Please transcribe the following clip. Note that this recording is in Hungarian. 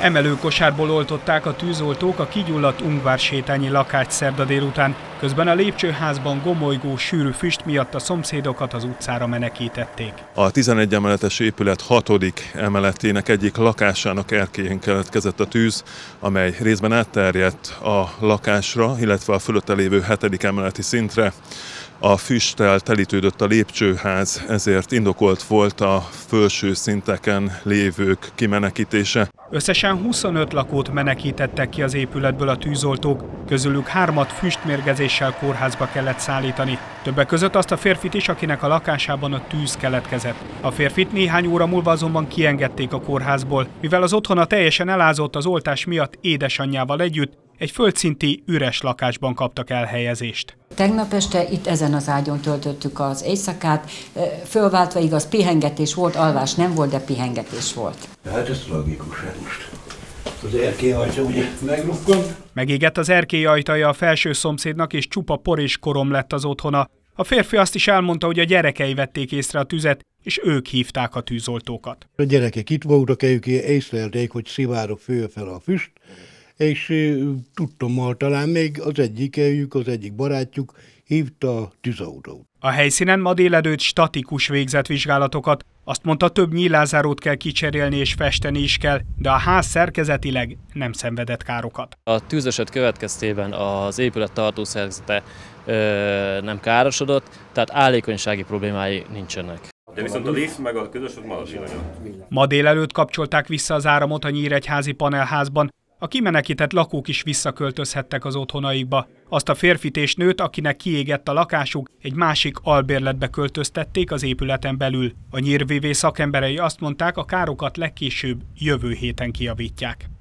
Emelőkosárból oltották a tűzoltók a kigyulladt Ungvársétányi lakást szerda délután, közben a lépcsőházban gomolygó, sűrű füst miatt a szomszédokat az utcára menekítették. A 11 emeletes épület 6. emeletének egyik lakásának erkélyén keletkezett a tűz, amely részben átterjedt a lakásra, illetve a fölötte lévő 7. emeleti szintre. A füsttel telítődött a lépcsőház, ezért indokolt volt a felső szinteken lévők kimenekítése. Összesen 25 lakót menekítettek ki az épületből a tűzoltók, közülük 3-at füstmérgezéssel kórházba kellett szállítani. Többek között azt a férfit is, akinek a lakásában a tűz keletkezett. A férfit néhány óra múlva azonban kiengedték a kórházból, mivel az otthona teljesen elázott az oltás miatt édesanyjával együtt, egy földszinti üres lakásban kaptak elhelyezést. Tegnap este itt ezen az ágyon töltöttük az éjszakát, fölváltva igaz, pihengetés volt, alvás nem volt, de pihengetés volt. Hát ez tragikus, hát most az erkélyajtja ugye meglukkant. Megégett az erkély ajtaja a felső szomszédnak, és csupa por és korom lett az otthona. A férfi azt is elmondta, hogy a gyerekei vették észre a tüzet, és ők hívták a tűzoltókat. A gyerekek itt voltak, ők észlelték, hogy szivárog fölfel a füst, és tudtommal talán még az egyik barátjuk hívta a tűzautót. A helyszínen ma délelőtt statikus végzett vizsgálatokat. Azt mondta, több nyílázárót kell kicserélni és festeni is kell, de a ház szerkezetileg nem szenvedett károkat. A tűzeset következtében az épület tartószerkezete nem károsodott, tehát állékonysági problémái nincsenek. De viszont a lift meg a közös az marad nagyon. Ma délelőtt kapcsolták vissza az áramot a nyíregyházi panelházban. A kimenekített lakók is visszaköltözhettek az otthonaikba. Azt a férfit és nőt, akinek kiégett a lakásuk, egy másik albérletbe költöztették az épületen belül. A Nyír VV szakemberei azt mondták, a károkat legkésőbb jövő héten kijavítják.